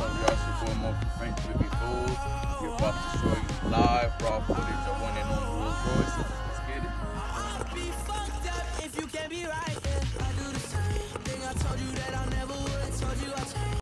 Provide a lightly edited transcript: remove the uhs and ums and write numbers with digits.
We also doing more for Frank Rippy Fools. We're about to show you live raw footage of one and only Rolls Royce. Let's get it. I'll be fucked up if you can't be right. I do the same thing I told you that I never would. Told you I changed.